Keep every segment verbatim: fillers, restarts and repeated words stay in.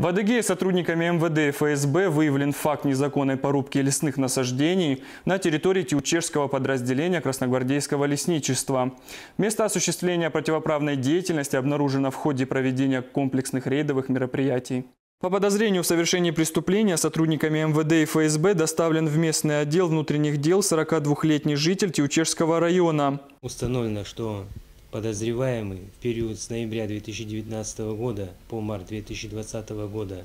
В Адыгее сотрудниками эм вэ дэ и эф эс бэ выявлен факт незаконной порубки лесных насаждений на территории Тиучешского подразделения Красногвардейского лесничества. Место осуществления противоправной деятельности обнаружено в ходе проведения комплексных рейдовых мероприятий. По подозрению в совершении преступления сотрудниками эм вэ дэ и эф эс бэ доставлен в местный отдел внутренних дел сорокадвухлетний житель Тиучешского района. Установлено, что подозреваемый в период с ноября две тысячи девятнадцатого года по март две тысячи двадцатого года,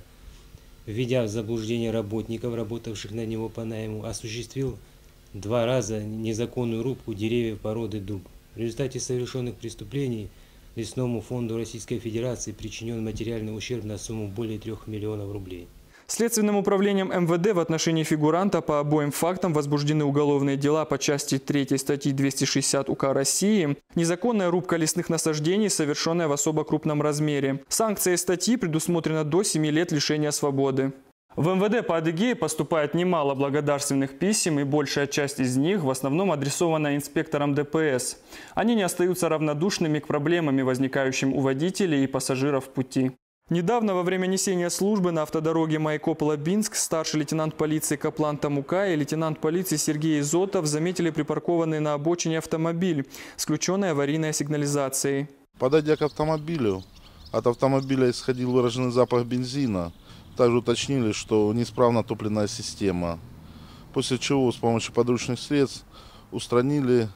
введя в заблуждение работников, работавших на него по найму, осуществил два раза незаконную рубку деревьев породы дуб. В результате совершенных преступлений Лесному фонду Российской Федерации причинен материальный ущерб на сумму более трех миллионов рублей. Следственным управлением эм вэ дэ в отношении фигуранта по обоим фактам возбуждены уголовные дела по части третьей статьи двести шестьдесят УК России «Незаконная рубка лесных насаждений, совершенная в особо крупном размере». Санкцией статьи предусмотрено до семи лет лишения свободы. В эм вэ дэ по Адыгее поступает немало благодарственных писем, и большая часть из них в основном адресована инспекторам дэ пэ эс. Они не остаются равнодушными к проблемам, возникающим у водителей и пассажиров в пути. Недавно во время несения службы на автодороге Майкоп-Лабинск старший лейтенант полиции Каплан Тамука и лейтенант полиции Сергей Изотов заметили припаркованный на обочине автомобиль с включенной аварийной сигнализацией. Подойдя к автомобилю, от автомобиля исходил выраженный запах бензина. Также уточнили, что неисправна топливная система. После чего с помощью подручных средств устранили,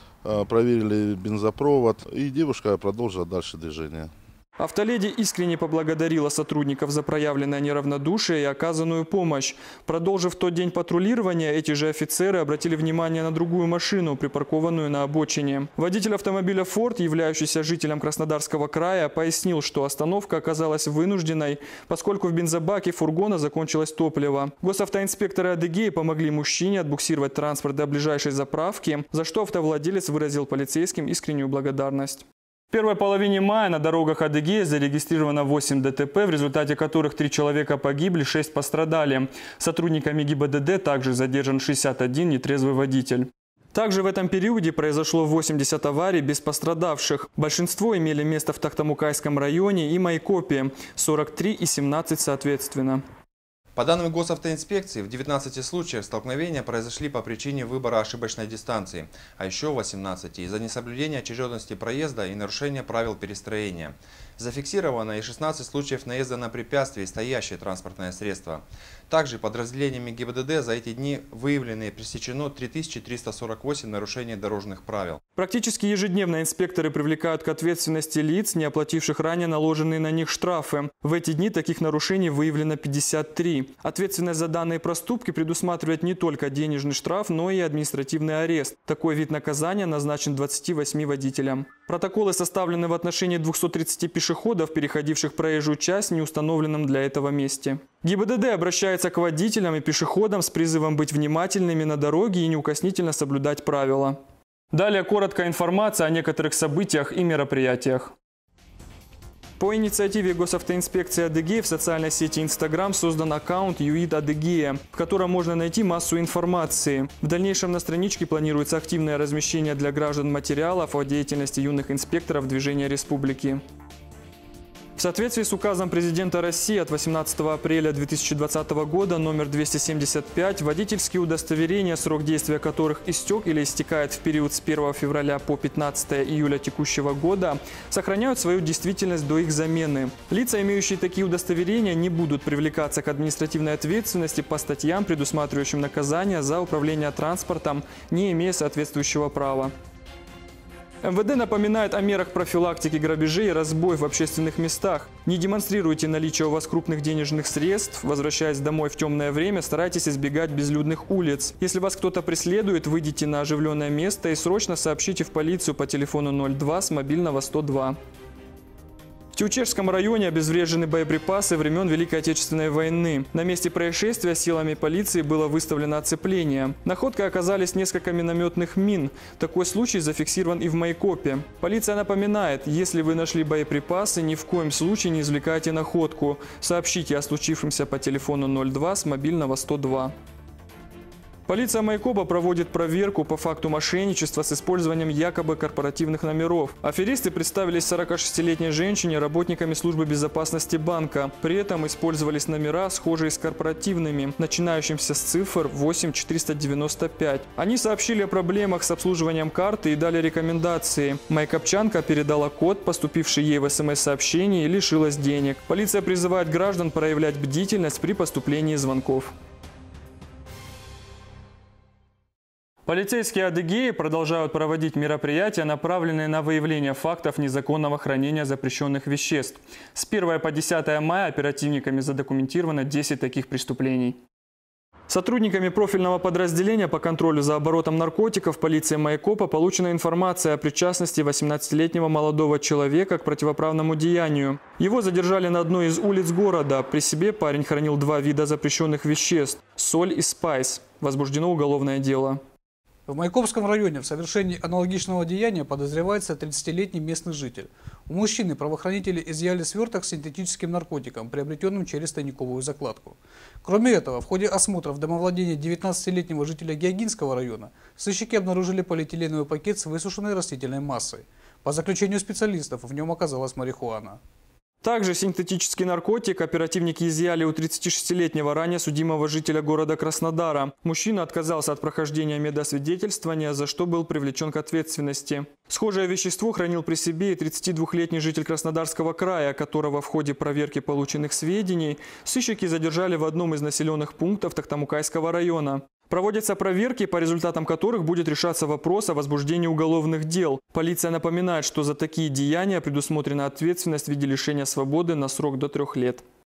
проверили бензопровод, и девушка продолжила дальше движение. Автоледи искренне поблагодарила сотрудников за проявленное неравнодушие и оказанную помощь. Продолжив тот день патрулирования, эти же офицеры обратили внимание на другую машину, припаркованную на обочине. Водитель автомобиля «Форд», являющийся жителем Краснодарского края, пояснил, что остановка оказалась вынужденной, поскольку в бензобаке фургона закончилось топливо. Госавтоинспекторы Адыгеи помогли мужчине отбуксировать транспорт до ближайшей заправки, за что автовладелец выразил полицейским искреннюю благодарность. В первой половине мая на дорогах Адыгеи зарегистрировано восемь дэ тэ пэ, в результате которых три человека погибли, шесть пострадали. Сотрудниками гэ и бэ дэ дэ также задержан шестьдесят один нетрезвый водитель. Также в этом периоде произошло восемьдесят аварий без пострадавших. Большинство имели место в Тохтамукайском районе и Майкопе – сорок три и семнадцать соответственно. По данным госавтоинспекции, в девятнадцати случаях столкновения произошли по причине выбора ошибочной дистанции, а еще в восемнадцати из-за несоблюдения очередности проезда и нарушения правил перестроения. Зафиксировано и шестнадцать случаев наезда на препятствия и стоящие транспортные средства. Также подразделениями гэ и бэ дэ дэ за эти дни выявлено и пресечено три тысячи триста сорок восемь нарушений дорожных правил. Практически ежедневно инспекторы привлекают к ответственности лиц, не оплативших ранее наложенные на них штрафы. В эти дни таких нарушений выявлено пятьдесят три. Ответственность за данные проступки предусматривает не только денежный штраф, но и административный арест. Такой вид наказания назначен двадцати восьми водителям. Протоколы составлены в отношении двухсот тридцати пешеходов, переходивших проезжую часть в неустановленном для этого месте. гэ и бэ дэ дэ обращается к водителям и пешеходам с призывом быть внимательными на дороге и неукоснительно соблюдать правила. Далее короткая информация о некоторых событиях и мероприятиях. По инициативе Госавтоинспекции Адыгеи в социальной сети Instagram создан аккаунт «Юид Адыгея», в котором можно найти массу информации. В дальнейшем на страничке планируется активное размещение для граждан материалов о деятельности юных инспекторов движения республики. В соответствии с указом президента России от восемнадцатого апреля две тысячи двадцатого года номер двести семьдесят пять, водительские удостоверения, срок действия которых истек или истекает в период с первого февраля по пятнадцатое июля текущего года, сохраняют свою действительность до их замены. Лица, имеющие такие удостоверения, не будут привлекаться к административной ответственности по статьям, предусматривающим наказание за управление транспортом, не имея соответствующего права. эм вэ дэ напоминает о мерах профилактики грабежей и разбоев в общественных местах. Не демонстрируйте наличие у вас крупных денежных средств. Возвращаясь домой в темное время, старайтесь избегать безлюдных улиц. Если вас кто-то преследует, выйдите на оживленное место и срочно сообщите в полицию по телефону ноль два с мобильного сто два. В Тиучешском районе обезврежены боеприпасы времен Великой Отечественной войны. На месте происшествия силами полиции было выставлено оцепление. Находкой оказались несколько минометных мин. Такой случай зафиксирован и в Майкопе. Полиция напоминает, если вы нашли боеприпасы, ни в коем случае не извлекайте находку. Сообщите о случившемся по телефону ноль два с мобильного сто два. Полиция Майкопа проводит проверку по факту мошенничества с использованием якобы корпоративных номеров. Аферисты представились сорокашестилетней женщине работниками службы безопасности банка. При этом использовались номера, схожие с корпоративными, начинающимися с цифр восемь четыреста девяносто пять. Они сообщили о проблемах с обслуживанием карты и дали рекомендации. Майкопчанка передала код, поступивший ей в СМС-сообщении, и лишилась денег. Полиция призывает граждан проявлять бдительность при поступлении звонков. Полицейские Адыгеи продолжают проводить мероприятия, направленные на выявление фактов незаконного хранения запрещенных веществ. С первого по десятое мая оперативниками задокументировано десять таких преступлений. Сотрудниками профильного подразделения по контролю за оборотом наркотиков полиции Майкопа получена информация о причастности восемнадцатилетнего молодого человека к противоправному деянию. Его задержали на одной из улиц города. При себе парень хранил два вида запрещенных веществ – соль и спайс. Возбуждено уголовное дело. В Майкопском районе в совершении аналогичного деяния подозревается тридцатилетний местный житель. У мужчины правоохранители изъяли сверток с синтетическим наркотиком, приобретенным через тайниковую закладку. Кроме этого, в ходе осмотра в домовладении девятнадцатилетнего жителя Геогинского района сыщики обнаружили полиэтиленовый пакет с высушенной растительной массой. По заключению специалистов, в нем оказалась марихуана. Также синтетический наркотик оперативники изъяли у тридцатишестилетнего ранее судимого жителя города Краснодара. Мужчина отказался от прохождения медосвидетельствования, за что был привлечен к ответственности. Схожее вещество хранил при себе и тридцатидвухлетний житель Краснодарского края, которого в ходе проверки полученных сведений сыщики задержали в одном из населенных пунктов Тохтамукайского района. Проводятся проверки, по результатам которых будет решаться вопрос о возбуждении уголовных дел. Полиция напоминает, что за такие деяния предусмотрена ответственность в виде лишения свободы на срок до трех лет.